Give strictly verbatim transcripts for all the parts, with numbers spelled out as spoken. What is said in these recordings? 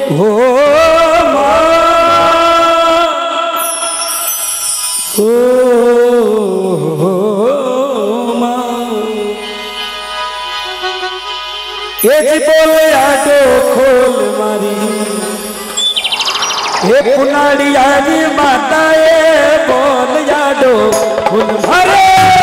हो ओ बोले आडो खोल मारी हे पुनाड़ी आज माता ए बोल आडो खोल मारे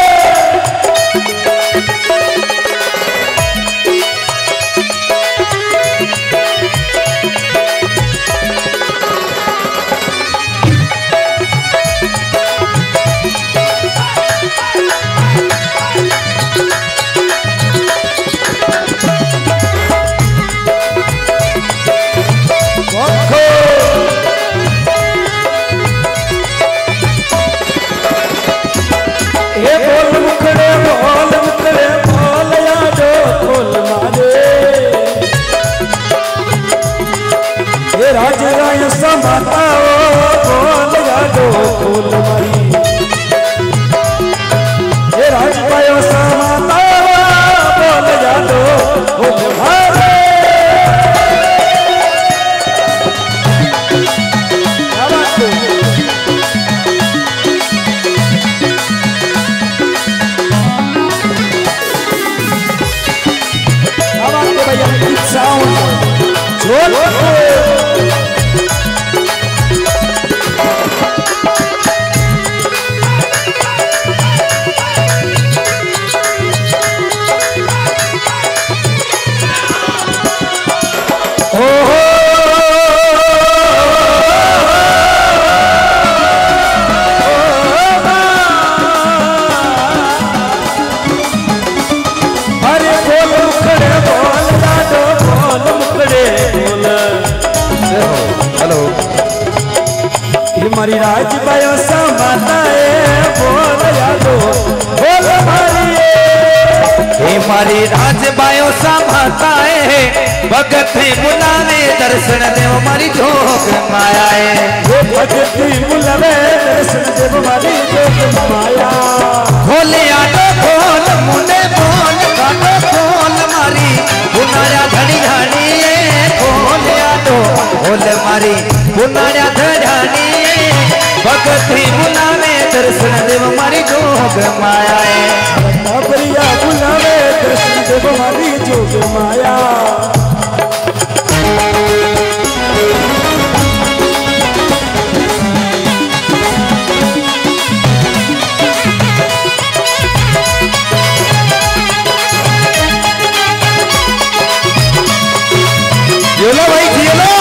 माता बोल जाडो खोल मारी ये राज पायो सा माता बोल जाडो खोल मारे भैया साउंड जोर हमारी राज पायो समाता है बोल जाडो खोल मारी हे हमारी राज पायो समाता है भगत बुलावे दर्शन देव हमारी जोग माया है वो भगत बुलावे दर्शन देव हमारी जोग माया खोले आडो खोल मुंडे बोल काटो खोल मारी बुनाया धड़ी धड़ी खोले आडो खोल मारी बुनाया धड़ी भगती बुलावे दर्शन देव हमारी जोग माया है प्रिया बुलावे दर्शन देव हमारी जोग माया ये लो भाई ये लो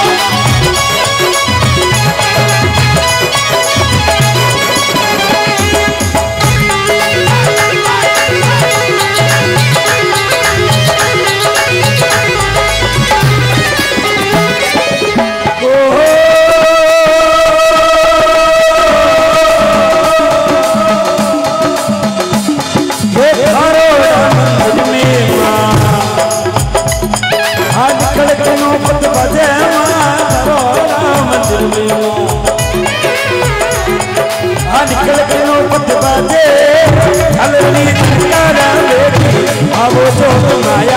निकल के नौबत बाजे हलनी तारा बेटी आवो जोग माया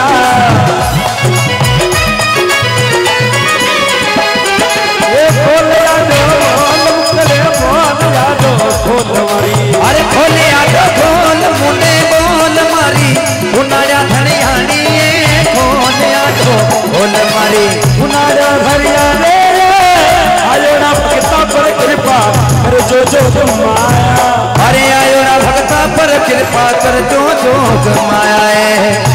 ए खोल आडो मुकले बोल आडो खोल मारी अरे खोल आडो खोल मुंडे बोल मारी उनाया धड़ी हानी खोल आडो खोल मारी उनाया भरिया रे आयो ना भक्ता पर कृपा कर जो जो माया अरे आयो ना भक्ता पर कृपा कर जो जो माया है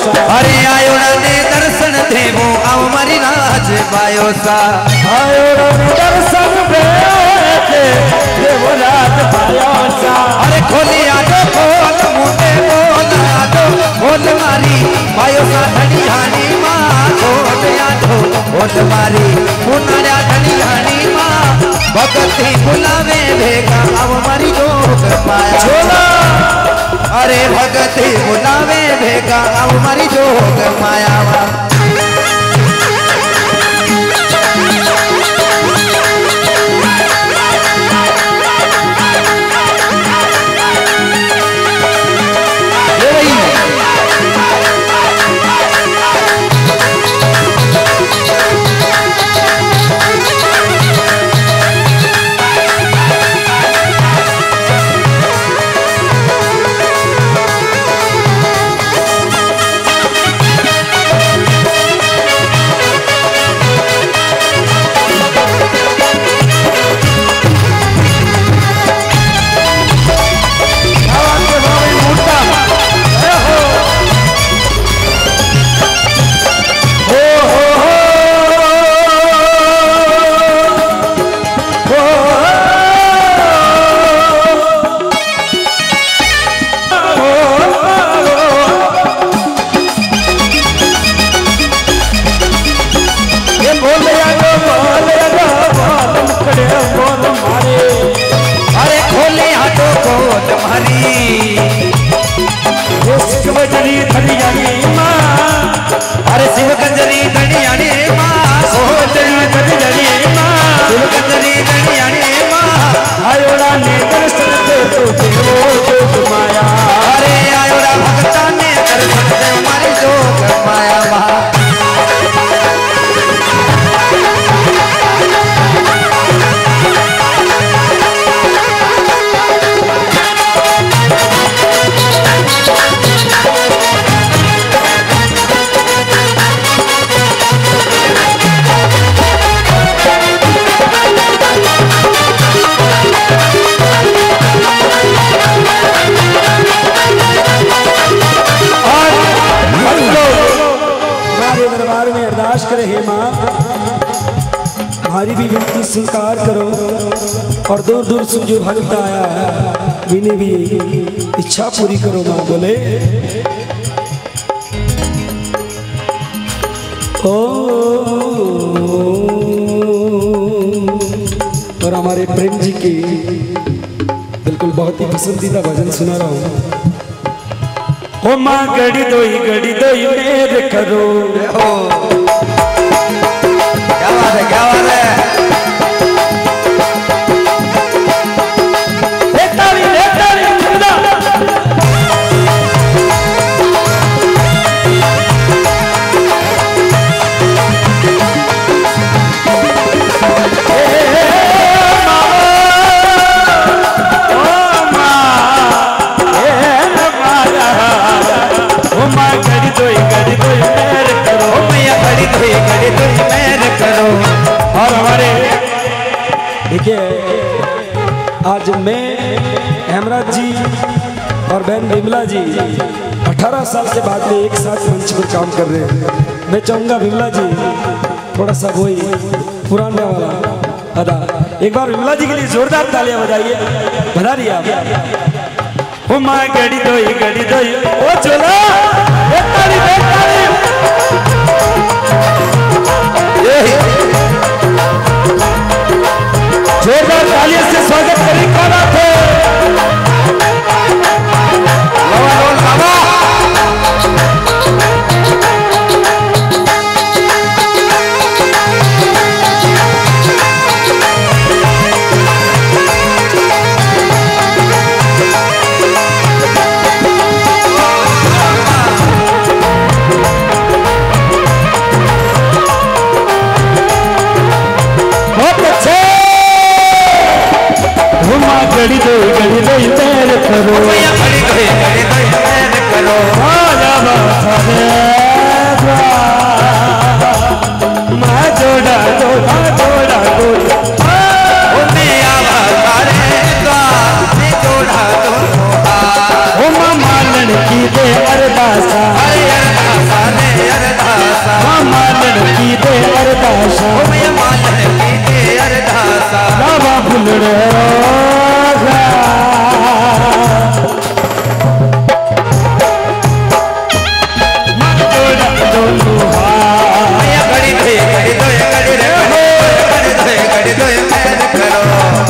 अरे आयोड़ा ने दर्शन देवो आओ मारी राज बायो सा आयोड़ा ने दर्शन देवो राज बायो सा। अरे खोली आजो खोल मुंडे बोल आजो बोल मारी बायो सा धनी हानी माँ खोल आजो बोल मारी मुन्नाया धनी हानी माँ भगती बुलावे भेगा आओ मारी जोग पाया छोला। अरे भगती बुलावे भेगा आओ मारी जोग मायावा। अरे शिव कंजरी धनियानी माँ सोचनी धनियानी माँ शिव कंजरी धनियानी माँ आयोड़ा ने दर्शन दे तो देवो जोग माया। अरे आयोड़ा भक्ता ने दर्शन दे हमारी जोग माया माँ। करे हे माँ हमारी भी विनती स्वीकार करो और दूर दूर से जो भक्त आया है इन्हें भी इच्छा पूरी करो माँ। बोले ओ और हमारे प्रेम जी की बिल्कुल बहुत ही पसंदीदा भजन सुना रहा हूँ। ओ माँ गड़ी दोई गड़ी दोई मेरे करो क्या बात है क्या बात है। और हमारे देखिए आज मैं हेमराज जी और बहन विमला जी अठारह साल से बाद में एक साथ मंच पर काम कर रहे हैं। मैं चाहूँगा विमला जी थोड़ा सा वही पुराने वाला अदा एक बार विमला जी के लिए जोरदार तालियां बजाइए। बजा रही आप ओ माँ गड़ी दोई गड़ी दोई ओ चलो जोरदार तालियों से स्वागत करें। कौन आते गड़ी दो गड़ी दो पैर करो गड़ी दो गड़ी दो पैर करो आजा माथा मैं जोड़ा जोड़ा जोड़ा जोड़ा उन्हें आवाज़ मैं जोड़ा जोड़ा ओ मामा लड़की दे अरदासा अरे अरदासा आशा मैया मान कीजिए अरदासा बाबा फुलड़े रोगा मैया घड़ी धोए घड़ी धोए घड़ी रे घड़ी धोए घड़ी धोए मेहर करो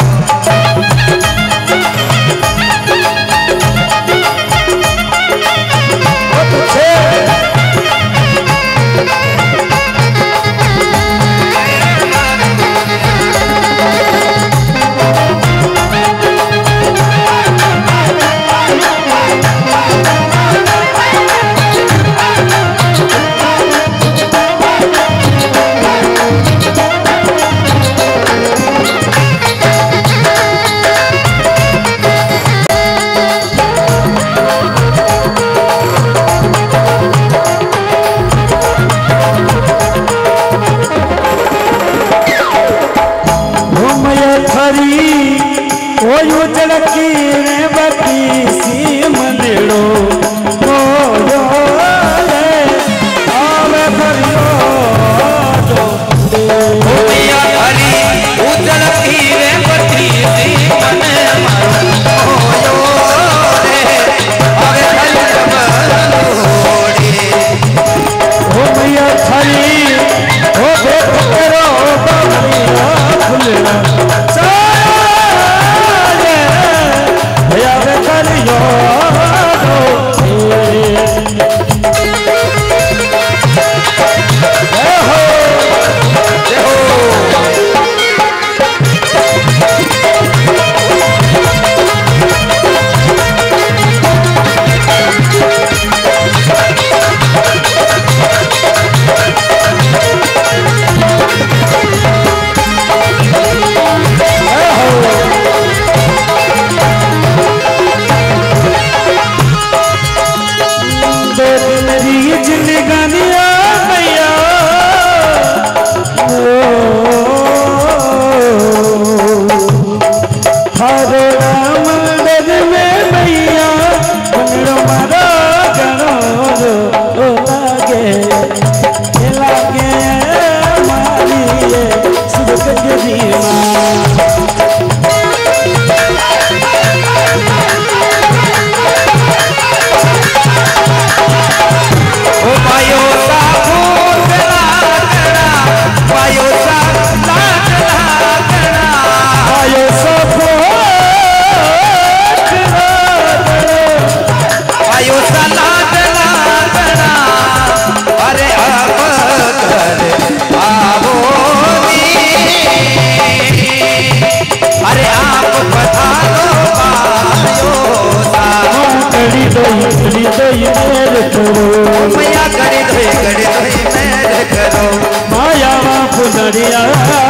मैया घड़ी धोए घड़ी धोए मेहर करो माया फुलड़िया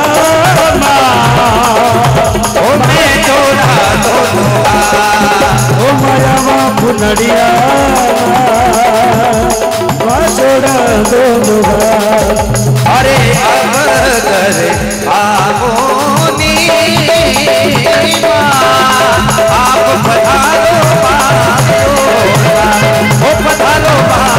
ओ मैं जोड़ा दोनों ओ माया फुलड़िया जोड़ा दोनों अरे अब करे आवो नी आप पधारो ओ पधारो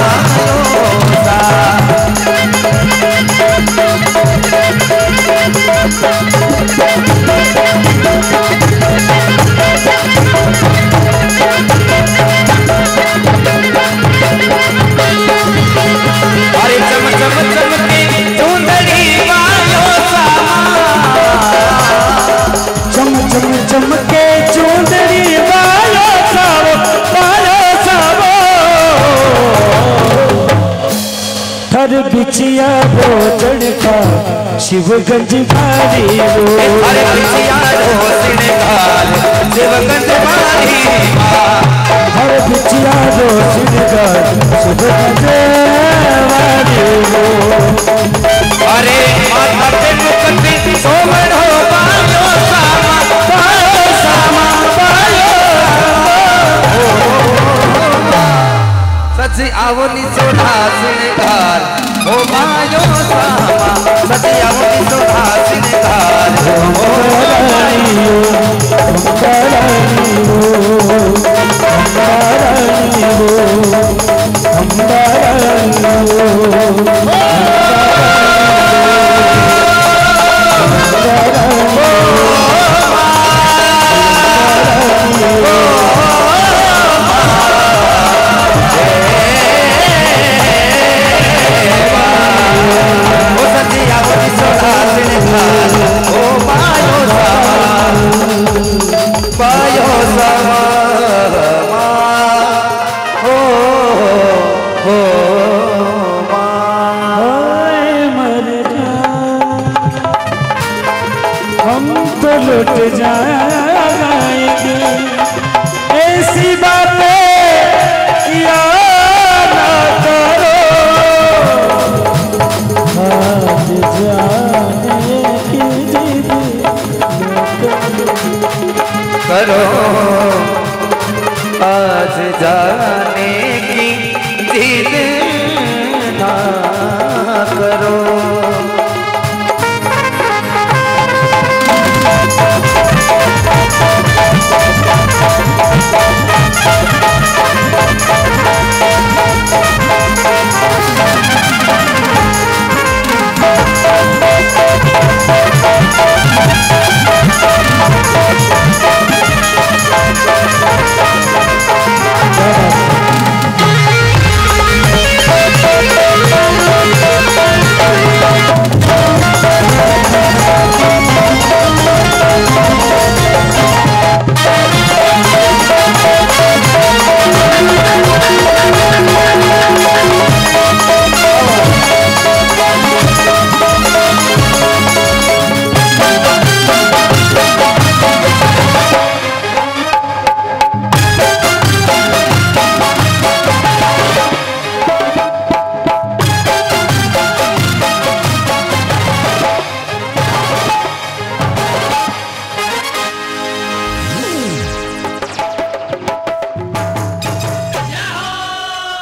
अरे चम चम चमके चुंदड़ी वालो चम चम चमके चुंदड़ी वालो सावो वालो सावो थर बिछिया भोजन का शिवगंज भारी रो अरे बिछिया रोशनी काल शिवगंज भारी हर बिछिया रोशनी का शिवगंज भारी रो अरे माता पे मुक्ति सोमन हो पायो सामा पायो सामा पायो सच्ची आवो नी सोधा सिंगार ओ पायो सामा सच्ची आवो नी सोधा सिंगार ओ रानियो रानियो रानियो रानियो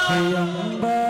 हे अम्बा